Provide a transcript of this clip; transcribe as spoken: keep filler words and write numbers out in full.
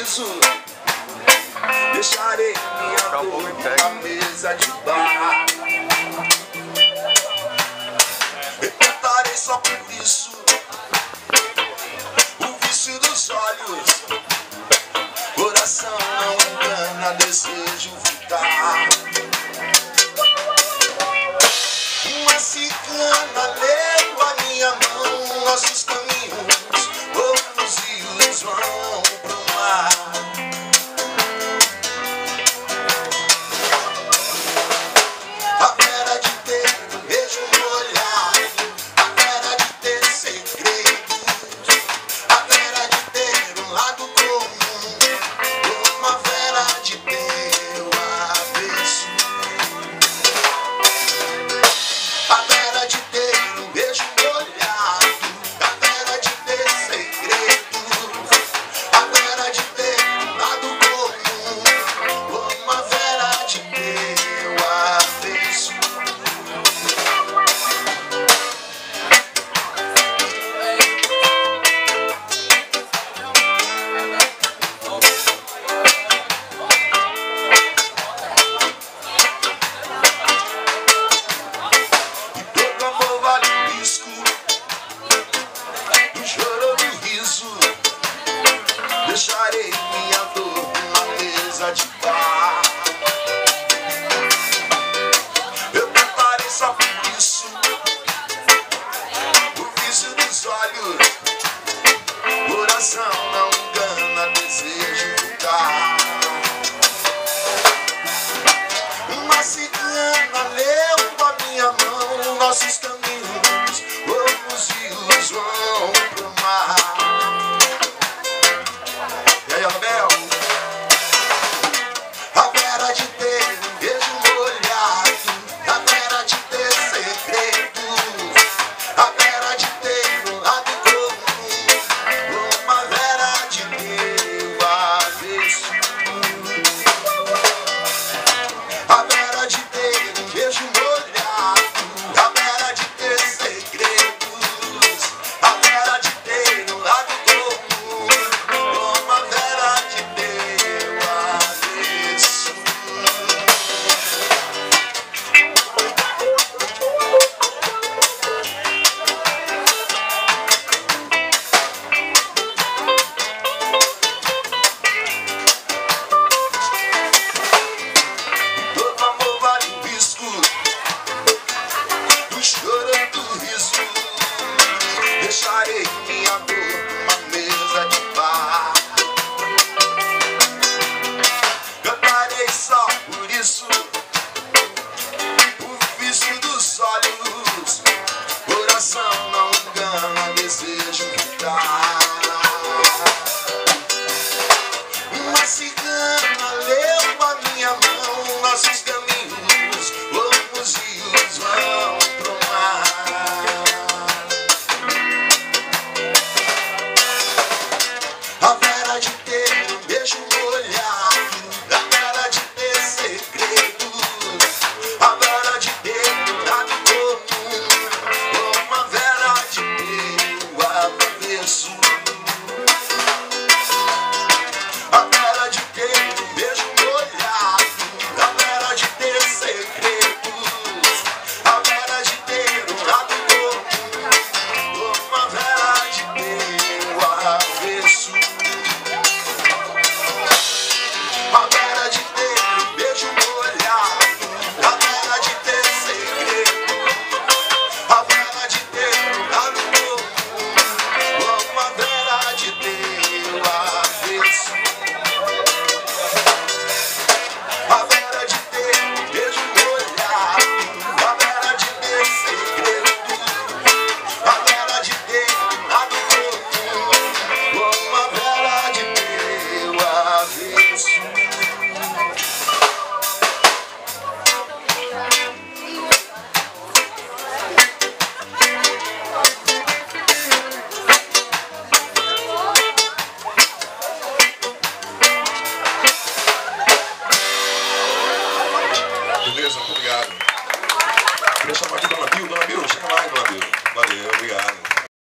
riso. Deixarei minha dor na mesa de bar. Eu cantarei só por isso, o vício dos olhos. Coração não engana, desejo ficar. Uma cigana leu a minha mão, nossos caminhos, outros rios vão pro mar. A vera de ter um beijo no olhar, a vera de ter segredos, a vera de ter um lado comum, uma vera de ter o avesso. A vera de ter um beijo molhado, a vera de ter segredos, a vera de ter um lado comum, uma vera de ter o avesso. Vale o risco do choro ou do riso. Deixarei minha dor numa mesa de bar. Eu cantarei só por isso, o vício dos olhos. Coração não engana, desejo ficar. Uma cigana leu a minha mão, nossos caminhos, outros rios vão pro mar. E aí, Abel? A vera de ter um beijo molhado, a vera de ter segredos, a vera de ter um lado comum, uma vera de ter o avesso. A vera de ter um beijo molhado, a vera de ter segredos, a vera de ter um lado comum, uma vera de ter o avesso. Todo amor vale o risco do choro e do riso. Deixarei minha dor numa mesa de bar. Cantarei só por isso, o vício dos olhos. Coração não engana, desejo ficar. Uma cigana leu a minha mão, nossos caminhos, outros rios vão pro mar. A vera de ter um beijo molhado, a vera de ter segredos, a vera de ter um lado comum, uma vera de ter o avesso. A vera de ter um beijo molhado, a vera de ter segredos, a vera de ter um lado comum, uma vera de ter o avesso. A vera de ter um beijo molhado, a vera de ter segredos, a vera de ter um lado comum, uma vera de ter o avesso. A vera de ter um beijo molhado, a vera de ter segredos, a vera de ter um lado comum, uma vera de ter o avesso. Beleza, muito obrigado. Queria chamar aqui Dona Bill. Dona Bill, chega mais, Dona Bill. Valeu, obrigado.